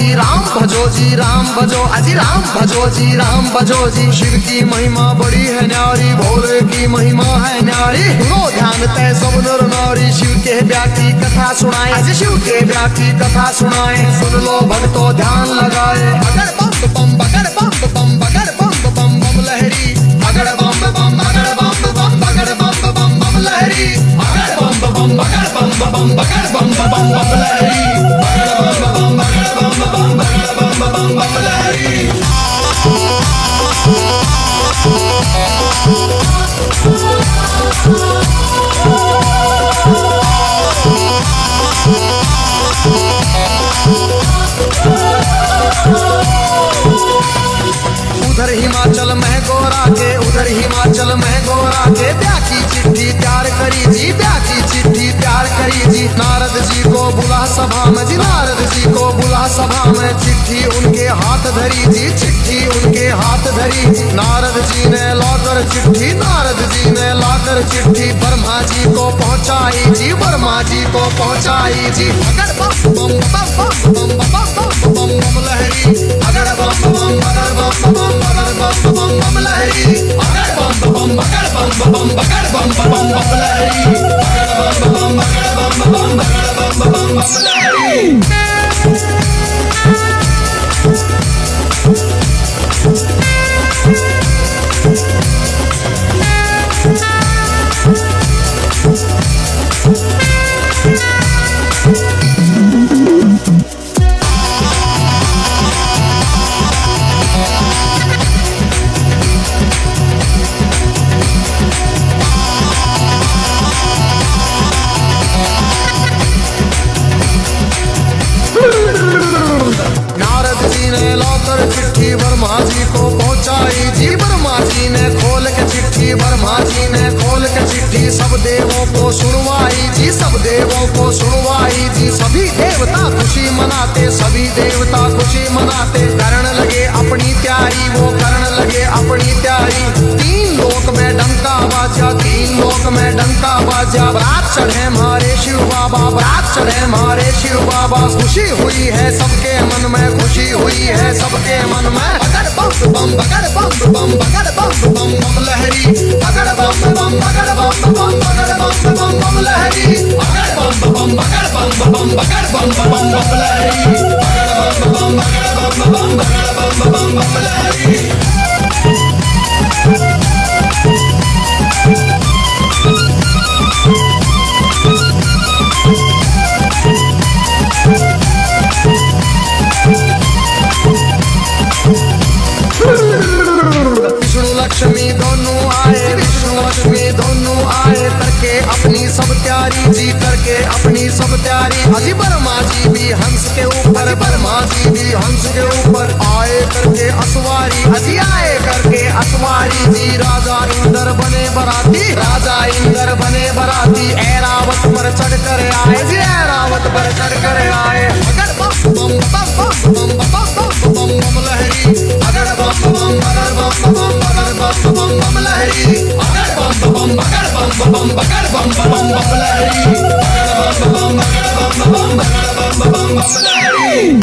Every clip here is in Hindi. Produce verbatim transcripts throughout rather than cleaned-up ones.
जी राम भजो जी राम भजो, अजी राम भजो जी राम भजो जी। शिव की महिमा बड़ी है न्यारी, भोले की महिमा है न्यारी। लो ध्यान तय सब नर नारी, शिव के ब्याह की कथा सुनाए, अजी शिव के ब्याह की कथा सुनाए। सुन लो भक्तों ध्यान लगाए, अगर बम बम बगर बम बम बगर बम बम बम लहरी, अगर बम बम अगर बम बम बगर बम बम बम लहरी, अगर बम बम बगर बम बम बगर बम बम बम लहरी, अगर बम बम बगर बम बम बगर बम बम बम लहरी। उधर हिमाचल में गोरा के, उधर हिमाचल में गोरा के ब्याह की चिट्ठी तैयार करी जी, ब्याह की चिट्ठी तैयार करी जी। नारद जी को बुला सभा में जी, नारद जी को बुला सभा में। चिट्ठी उनके हाथ धरी जी, चिट्ठी उनके हाथ धरी। नारद जी ने लाकर चिट्ठी, नारद जी ने लाकर चिट्ठी ब्रह्मा जी को पहुंचाई जी, ब्रह्मा जी को पहुंचाई जी। अगर बम बम बम बम बम बम बम बम लहरी, अगर बम बम अगर बम बम अगर बम बम बम लहरी, अगर बम बम अगर बम बम अगर बम बम बम लहरी, अगर बम बम अगर बम बम अगर बम बम बम लहरी। चिट्ठी ब्रह्मा जी को पहुंचाई जी, ब्रह्मा जी ने खोल के चिट्ठी, ब्रह्मा जी ने खोल के चिट्ठी सब देवों को सुनवाई जी, सब देवों को सुनवाई जी। सभी देवता खुशी मनाते, सभी देवता खुशी मनाते। करण लगे अपनी तैयारी, वो करण लगे अपनी तैयारी। तीन लोक में डंका बाजा, तीन लोक में डंका बाजा। बारात चढ़े हमारे शिव बाबा, बारात चढ़े हमारे शिव बाबा। खुशी हुई है सबके मन में, खुशी हुई है सबके मन में। अगर बम बम बगर बम बम बगर बम बम बम लहरी, अगर बम बम बगर बम बम बगर बम बम बम लहरी, अगर बम बम बगर बम बम बगर बम बम बम लहरी, अगर बम बम बगर बम बम बगर बम बम बम लहरी। लक्ष्मी दोनों आए, विष्णु लक्ष्मी दोनों आए। करके अपनी सब तैयारी जी, करके अपनी सब तैयारी। अजी ब्रह्मा जी भी हंस के ऊपर, ब्रह्मा जी भी हंस के ऊपर आए करके असवारी, अजी आए करके असवारी जी। राजा इंद्र बने बराती, राजा इंद्र बने बराती। ऐरावत पर चढ़ कर आए जी, ऐरावत पर चढ़ कर आए। अगर बम बम बम बम बम बम बम लहरी, अगर बम बम अगर बम बम अगर बम बम बम लहरी, अगर बम बम अगर बम बम अगर बम बम बम लहरी, अगर बम बम अगर बम बम अगर बम बम बम लहरी।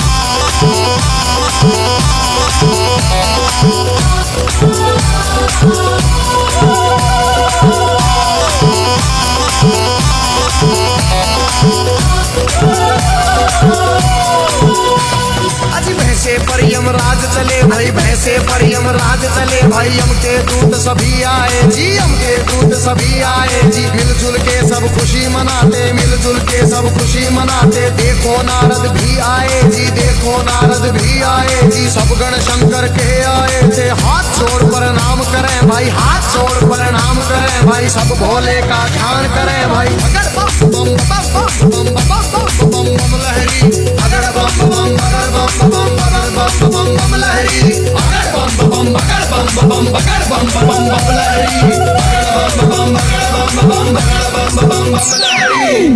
भैंसे पर यमराज चले भाई, भैंसे पर यमराज चले भाई। यम के दूत सभी आए जी, यम के दूत सभी आए जी। मिलजुल के सब खुशी मनाते, मिलजुल के सब खुशी मनाते। देखो नारद भी आए जी, देखो नारद भी आए जी। सब गण शंकर के आए थे, हाथ जोड़ प्रणाम करें भाई, हाथ जोड़ प्रणाम करें भाई। सब भोले का ध्यान करें भाई। अगर बम बम बम बम बम बम बम लहरी, अगर बम बम अगर बम बम अगर बम बम बम लहरी, अगर बम बम अगर बम बम अगर बम बम बम लहरी, अगर बम बम अगर बम बम अगर बम बम बम लहरी।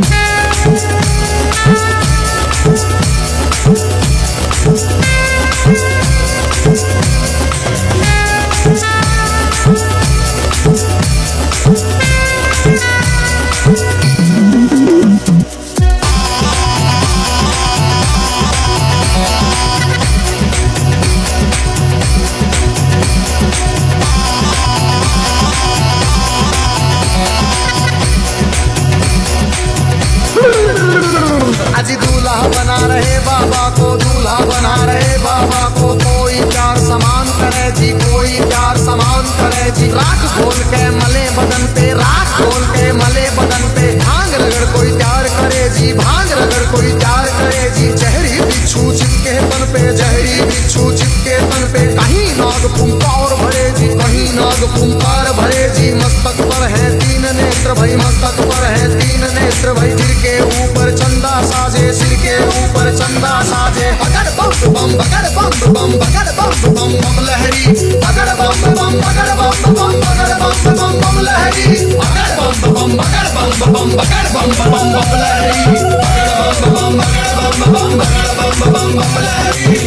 जी। राख घोल के मले बदन पे, राख घोल के मले बदन पे, भांग रगड़ कोई प्यार करे जी, भांग रगड़ कोई प्यार करे जी। जहरी बिच्छू चिपके तन पे, जहरी बिच्छू चिपके तन पे, कहीं नाग फुंकार भरे जी, कहीं नाग फुंकार भरे जी। मस्तक पर है तीन नेत्र भाई, मस्तक पर है तीन नेत्र भाई। सिर के ऊपर चंदा साजे, सिर के ऊपर चंदा साजे। बगड़ बम बम बगड़ बम बम बगड़ बम बम बम लहरी, बगड़ बम बम बगड़ बम बम बगड़ बम बम बम लहरी, बगड़ बम बम बगड़ बम बम बगड़ बम बम बम लहरी, बगड़ बम बगड़ बम बम बगड़ बम बम लहरी।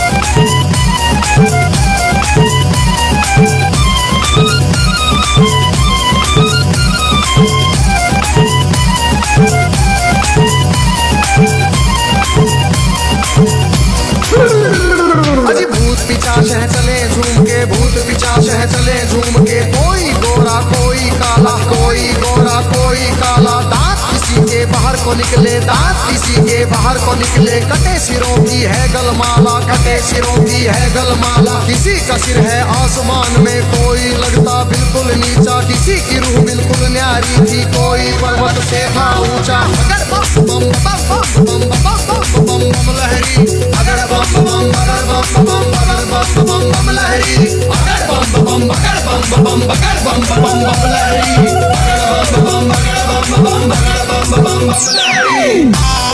अजी भूत पिचाच है चले झूम के, भूत पिचाच है चले झूम के। कोई गोरा कोई काला, कोई गोरा कोई काला। दांत किसी के बाहर को निकले, दांत किसी के बाहर को निकले। कटे सिरों की है गलमाला, कटे सिरों की है गलमाला। किसी का सिर है आसमान में, कोई लगता बिल्कुल नीचा। किसी की रूह बिल्कुल न्यारी थी, कोई पर्वत से था ऊंचा। बगड़ बम बम बम बम बम बम बम लहरी, बगड़ बम बम बगड़ बम बम बगड़ बम बम बम लहरी, बगड़ बम बम बगड़ बम बम बगड़ बम बम बम लहरी, बगड़ बम बगड़ बम बम बगड़ बम बम बम लहरी।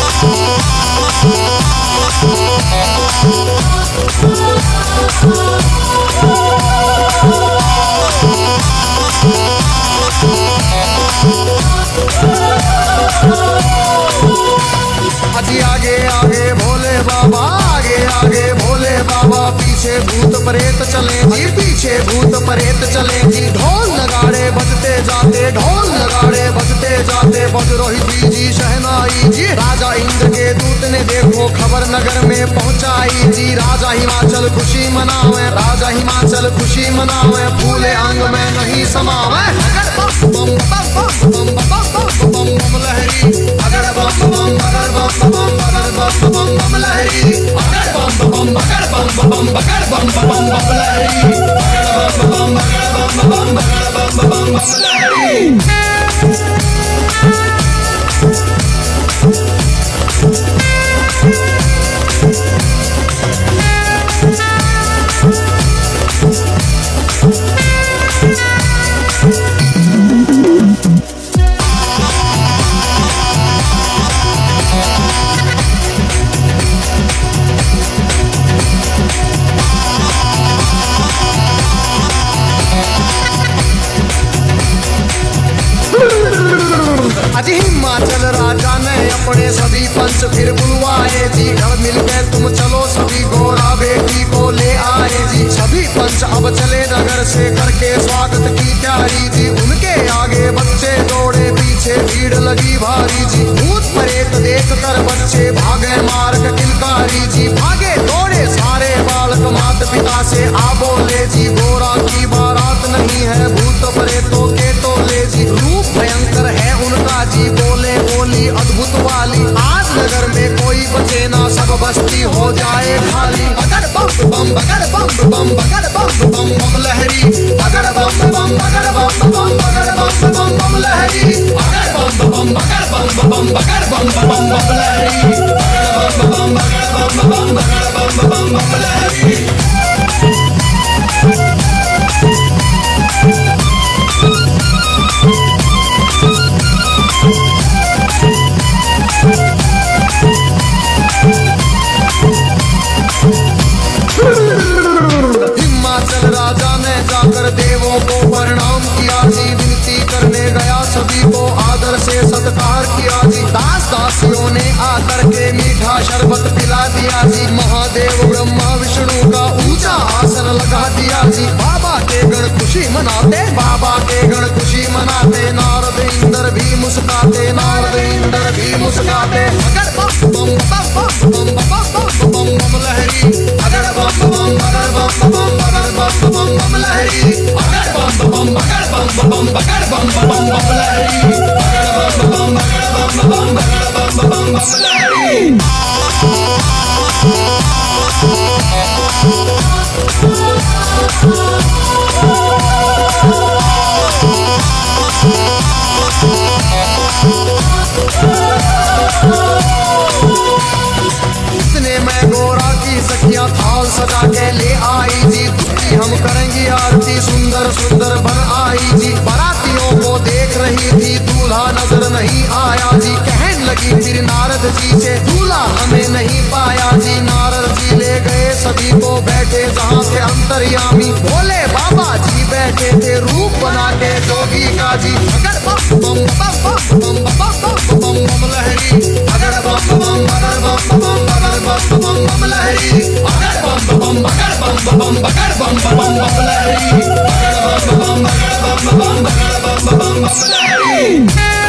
अजी आगे आगे भोले बाबा, आगे आगे भोले बाबा। पीछे भूत प्रेत चले जी, पीछे भूत प्रेत चले जी। ढोल नगाड़े बजते जाते, ढोल नगाड़े बजते जाते। बज रही जी शहनाई जी। राजा इंद्र के दूत ने देखो खबर नगर में पहुंचाई जी। राजा हिमाचल खुशी मनावे, राजा हिमाचल खुशी मनावे। फूले अंग में नहीं समावे। बम बम बम बम बम बम बम लहरी, अगड़ बम बम बगड़ बम बम बगड़ बम बम बम लहरी, अगड़ बम बम बगड़ बम बम बगड़ बम बम बम लहरी, अगड़ बम बम बगड़ बम बम बगड़ बम बम लहरी। अजी हिमाचल राजा ने अपने सभी पंच फिर बुलवाए जी। घर मिल गए तुम चलो सभी, गोरा बेटी को ले आए जी। सभी पंच अब चले नगर से करके स्वागत की तैयारी जी। उनके आगे बच्चे दौड़े, पीछे भीड़ लगी भारी जी। भूत प्रेत देख कर बच्चे भागे मार्ग किलकारी जी। भागे दौड़े सारे बालक माता पिता से आ बोले जी। गोरा की बारात नहीं है, भूत प्रेतों के टोले जी। रूप भयंकर है उनका जी, बोले बोली अद्भुत वाली। आज नगर में कोई बचे ना, सब बस्ती हो जाए खाली। बगड़ बम बम बगड़ बम बम बगड़ बम बम बम लहरी, बगड़ बम बम बगड़ बम बम बगड़ बम बम बम लहरी, बगड़ बम बम बगड़ बम बम बगड़ बम बम बम लहरी, बगड़ बम बगड़ बम बम बगड़ बम बम बम लहरी। हिमाचल राजा ने जाकर देवों को प्रणाम किया जी। विनती करने गया सभी को आदर से सत्कार किया जी। दास दासियों ने आकर के मीठा शरबत पिला दिया जी। महादेव ब्रह्मा विष्णु का ऊंचा आसन लगा दिया जी। बाबा के गण खुशी मनाते, बाबा के गण खुशी मनाते। नारद इंद्र भी मुस्काते, नारद इंद्र भी मुस्काते। अगर बम बम बम बम बम बम बम लहरी, अगर बम बम अगर बम बम अगर बम बम बम लहरी, अगर बम बम अगर बम बम अगर बम बम बम लहरी, अगर बम बम अगर बम बम अगर बम बम बम लहरी। सखियां थाल सजा के ले आई जी, दूल्ही हम करेंगे आरती, सुंदर सुंदर बन आई जी। बारातियों को देख रही थी, दूल्हा नजर नहीं आया जी। कहने लगी फिर नारद जी से, दूल्हा हमें नहीं पाया जी। नारद जी ले गए सभी को बैठे जहाँ थे अंतर्यामी, भोले बाबा जी बैठे थे रूप बना के जोगी का जी। अगर बम बम बम बम बम बम बम बम लहरी, अगर बम बम अगर बम बम अगर बम बम बम लहरी, अगर बम बम अगर बम बम अगर बम बम बम लहरी, अगर बम बम अगर बम बम अगर बम बम बम लहरी।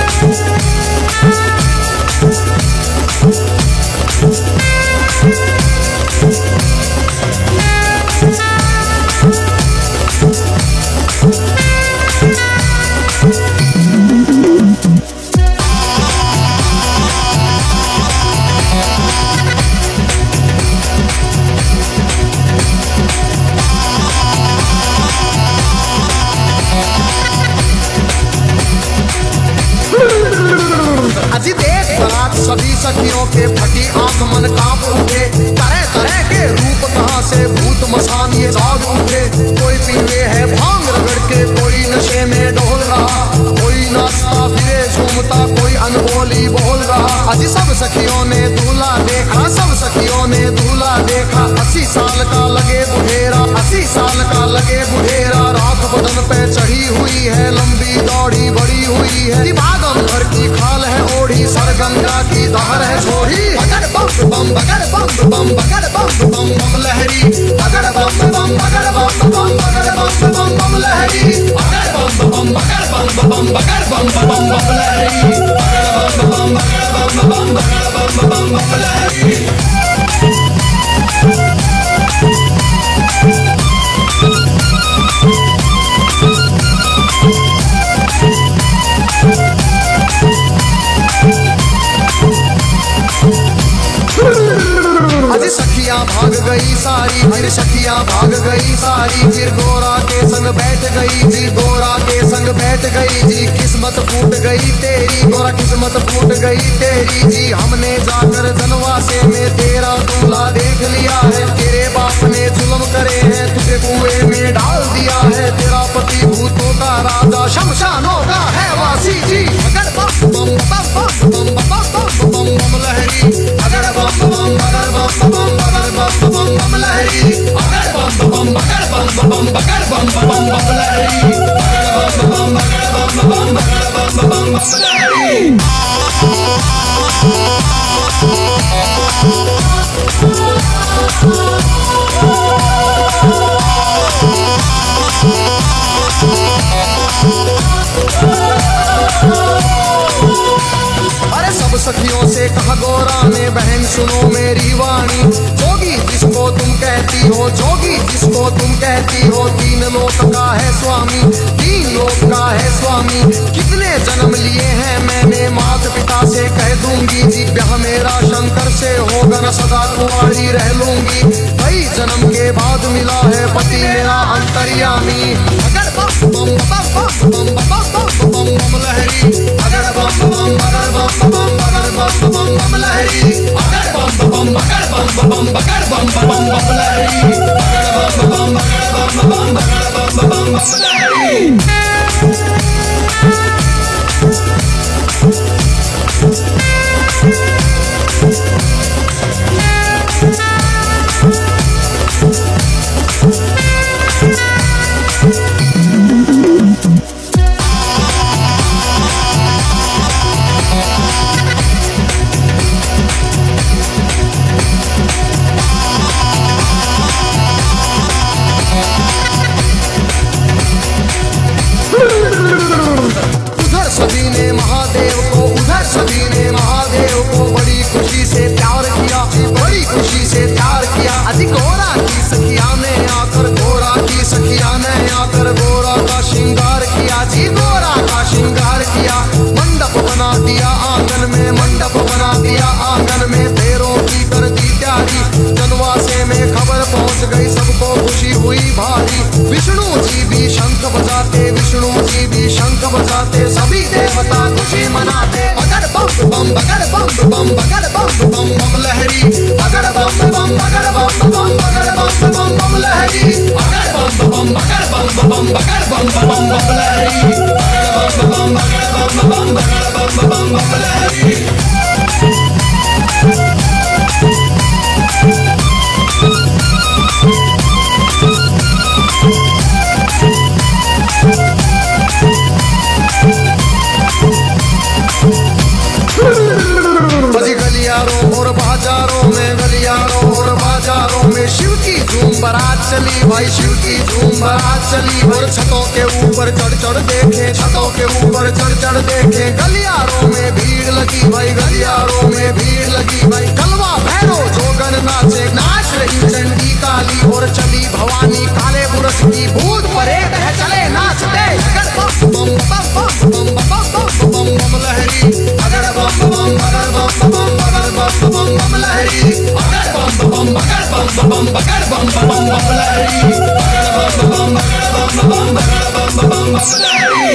अजी देख बारात सभी सखियों के फटी आंख मन कांप उठे, तरह तरह के रूप कहाँ से भूत मसान ये जाग उठे। कोई पीवे है भांग रगड़ के, कोई नशे में डोल रहा, कोई नाचता फिरे झूमता, कोई अनबोली बोल रहा। अजी सब सखियों ने दूल्हा देखा, सब सखियों ने दूल्हा देखा। अस्सी साल का लगे बुढ़ेरा, अस्सी साल का लगे बुढ़ेरा। राख बदन पे चढ़ी हुई है, लंबी दौड़ी बड़ी हुई है। बागम भर की खाल है ओढ़ी, सर गंगा की धार है छोड़ी। अगर बम बम अगर बम बम अगर बम बम बम लहरी, अगर बम बम अगर बम बम अगर बम बम बम लहरी, अगर बम बम अगर बम बम अगर बम बम बम लहरी, अगर बम बम अगर बम बम अगर बम बम बम लहरी। अजी सखियां भाग गई सारी, फिर सखियां भाग गई सारी। फिर गोरा के संग बैठ गई जी, गोरा के संग बैठ गई जी। किस्मत फूट गई तेरी गोरा, किस्मत फूट गई तेरी जी। हमने जाकर जनवासे में तेरा दूल्हा देख लिया है, तेरे बाप ने जुल्म करे हैं, तुझे कुएं में डाल दिया है। तेरा पति भूतों का राजा, शमशानों का है वासी जी। अगर बम बम बम बम बम बम बम लहरी, अगर बम बम अगर बम बम अगर बम बम बम लहरी, अगर बम बम अगर बम बम अगर बम बम बम लहरी, अगर बम बम अगर बम बम अगर बम बम बम लहरी। अरे सब सखियों से कहा गोरा ने, बहन सुनो मेरी वाणी। जोगी जिसको तुम कहती हो, जोगी जिसको तुम कहती हो, तीन लोक का है स्वामी, तीन लोक का है स्वामी। कितने जन्म लिए हैं मैंने, माता पिता से कह दूंगी जी। ब्याह मेरा शंकर से होगा न, सदा कुंवारी रह लूंगी। कई जन्म के बाद मिला है पति मेरा अंतर्यामी। अगर बम बम बम बम बम बम बम लहरी, अगर बम बम अगर बम बम अगर बम बम बम लहरी, अगर बम बम अगर बम बम अगर बम बम बम लहरी, अगर बम बम अगर बम बम अगर बम बम बम लहरी। लहरी, अगर बम बम बगर बम बम बगर बम बम बम लहरी, अगर बम बम बगर बम बम बगर बम बम बम लहरी। बजी गलियारों और बाजारों में, गलियारों और बाजारों में शिव की झूम बारात चली भाई, शिव की झूम बारात चली। और छतों के ऊपर चढ़ चढ़ देखे, छतों के ऊपर चढ़ चढ़ देखे, गलियारों में भीड़ लगी भाई, गलियारों में भीड़ लगी भाई। कलवा भैरो जोगन नाचे, नाच रही चंडी काली और चली भवानी, काले बुरश की भूत परेड है चले नाचते। अगर बम बम बम बम बम बम बम बम लहरी, अगर बम बम अगर बम बम अगर बम बम बम लहरी, अगर बम बम अगर बम बम अगर बम बम बम लहरी, अगर बम बम अगर बम बम अगर बम बम बम लहरी।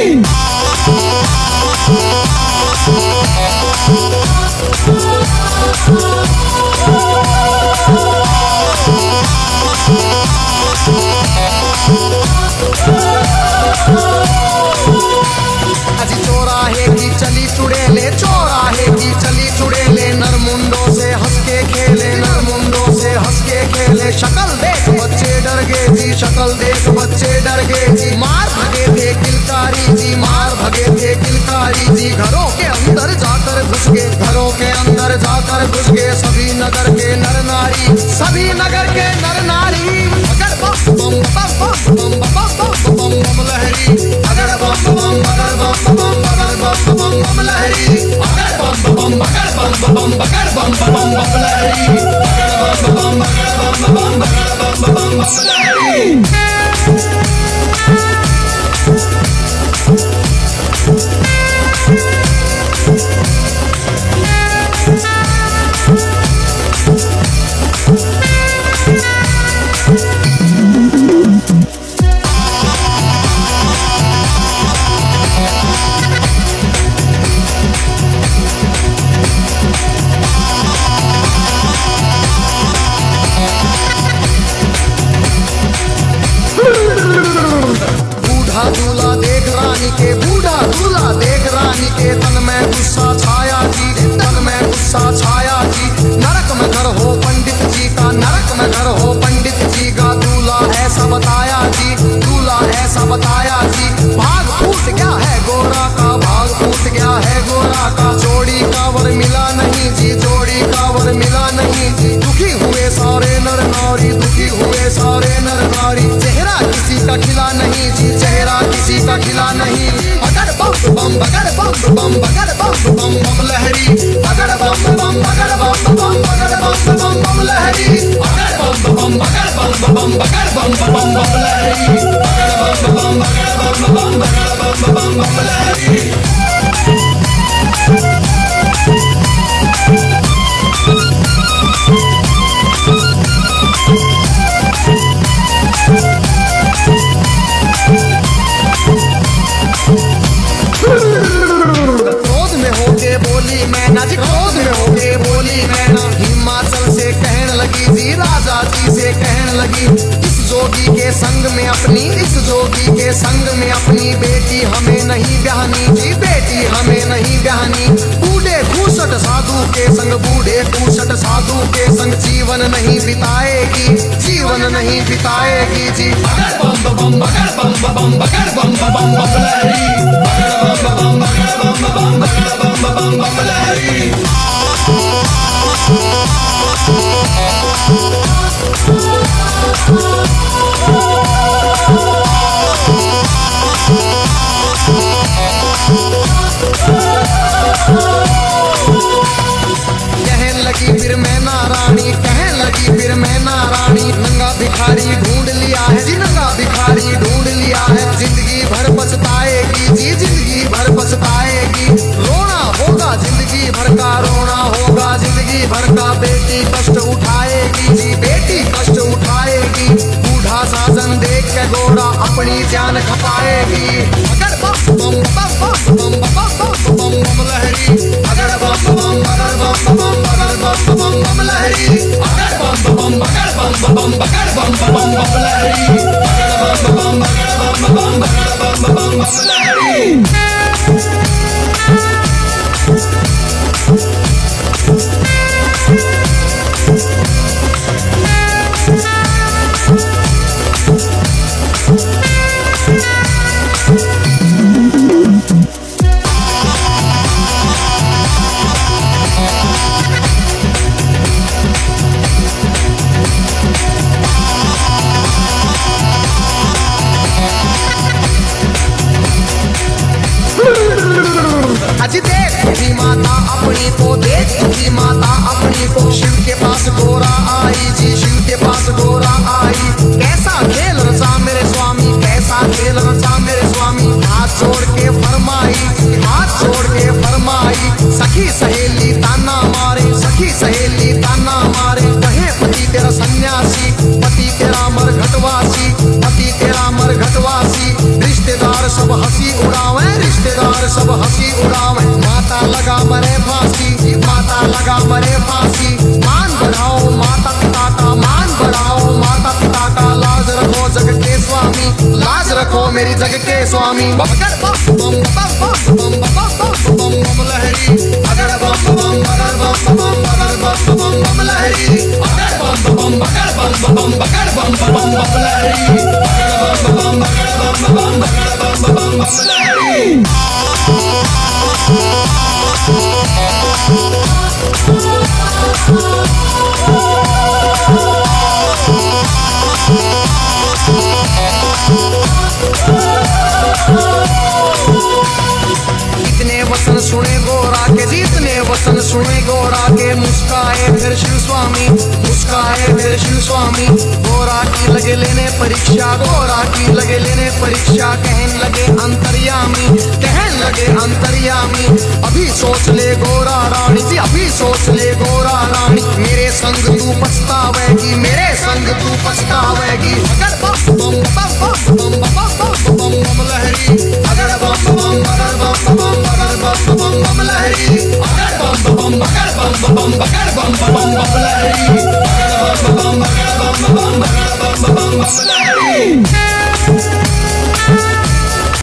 अजी चौराहे की चली चुड़ेले, चौराहे की चली चुड़ेले, नरमुंडों से हंस के खेले, नरमुंडों से हंस के खेले। शक्ल देख बच्चे डर गए जी, शक्ल देख बच्चे डर गए जी। मार भगे थे किलकारी जी, मार भगे थे किलकारी जी। घरों के अंदर जाकर घुस गए, घरों के अंदर जाकर घुस गए सभी नगर के नर नारी, सभी नगर के नर नारी। अगर बम बम बम बम बम बम बम लहरी, अगर बम बम अगर बम बम अगर बम बम बम लहरी, अगर बम बम अगर बम बम अगर बम बम बम लहरी, अगर बम बम अगर बम बम अगर बम बम बम लहरी। बूढ़ा दूल्हा देख रानी के, बूढ़ा दूल्हा देख रानी के, तन में गुस्सा छाया जी, तन में गुस्सा छाया जी। नरक में घर हो पंडित जी का, नरक में घर हो पंडित जी का। दूल्हा ऐसा बताया जी, दूल्हा ऐसा बताया जी। भाग फूट गया है गोरा का, भाग फूट गया है गोरा का। जोड़ी का वर मिला नहीं जी, जोड़ी का वर मिला नहीं जी। दुखी हुए सारे नर नारी, दुखी हुए सारे नर नारी। चेहरा किसी का खिला नहीं जी, चेहरा किसी का खिला नहीं। अगर बम बम अगर बम बम अगर बम बम बम लहरी, अगर बम बम अगर बम बम अगर बम बम बम लहरी, अगर बम बम अगर बम बम अगर बम बम बम लहरी, अगर बम बम अगर बम बम अगर बम बम बम लहरी। क्रोध में होके बोली मैना जी, क्रोध में होके बोली मैना। हिमाचल से कहने लगी जी, राजा जी से कहने लगी। इस जोगी के संग में अपनी, इस जोगी के संग में अपनी बेटी हमें नहीं ब्याहनी जी, बेटी हमें नहीं ब्याहनी। बूढ़े खूसट साधु के संग, बूढ़े खूसट साधु के संग जीवन नहीं बिताएगी, जीवन नहीं बिताएगी जी। अगर बम बम अगर बम बम अगर बम बम बम लहरी, अगर बम बम अगर बम बम अगर बम बम बम लहरी। कहने लगी फिर मैं नारानी, कहने लगी फिर मैं नारानी। नंगा भिखारी ढूंढ लिया है जी, नंगा भिखारी ढूंढ लिया है। जिंदगी भर पछताएगी जी, जिंदगी भर पछताएगी। रोना होगा जिंदगी भर का, रोना होगा जिंदगी भर का। बेटी कष्ट उठाएगी जी, बेटी कष्ट उठाएगी। बूढ़ा साजन देख के गोरा अपनी जान खपाएगी। अगर बम बम बम बम बम बम बम बम लहरी, अगर बम बम अगर बम बम अगर बम बम बम लहरी, अगर बम बम अगर बम बम बगड़ बम बम बम लहरी, बगड़ बम बम बगड़ बम बम बगड़ बम बम बम लहरी। अजी देख तुझी माता अपनी को, देख तुझी माता अपनी को, शिव के पास गोरा आई जी, शिव के पास गोरा आई। कैसा खेल रचा मेरे स्वामी, कैसा खेल रचा मेरे स्वामी। हाथ जोड़ के फरमाई, हाथ जोड़ के फरमाई। सखी सहेली ताना मारे, सखी सहेली ताना मारे। कहे पति तेरा सन्यासी, पति तेरा मरघटवासी, पति तेरा मरघटवासी। रिश्तेदार सब हंसी उड़ावे, रिश्तेदार सब हंसी उड़ावे। माता लगा मरे फांसी, माता लगा मरे फांसी। मान बढ़ाओ माता पिता का, मान बढ़ाओ माता पिता का। लाज रखो जग के स्वामी, लाज रखो मेरी जग के स्वामी। बगड़ बम बम बम बम बम बम बम बम लहरी, बगड़ बम बम बगड़ बम बम बगड़ बम बम बम लहरी। बगड़ बम बम बगड़ बम बम बगड़ बम बम बम लहरी, बगड़ बम बम बगड़ बम बम बगड़ बम बम बम लहरी। इतने वचन सुने गोरा के, जितने वचन सुने गोरा के। मुस्काए फिर शिव स्वामी, मुस्काए फिर शिव स्वामी। गोरा की लगे लेने परीक्षा, गोरा की लगे लेने परीक्षा। कहन लगे अंतर्यामी, कहन लगे अंतर्यामी। अभी सोच ले गोरा रानी जी, अभी सोच ले गोरा रानी। मेरे संग तू पछतावेगी, मेरे संग तू पछतावेगी। बगड़ बम बम बम बम बम बम बम लहरी, बगड़ बम बम बगड़ बम बम बगड़ बम बम बम लहरी। बगड़ बम बम बगड़ बम बम बगड़ बम बम बम लहरी, बगड़ बम बम बगड़ बम बम बगड़ बम बम बम लहरी।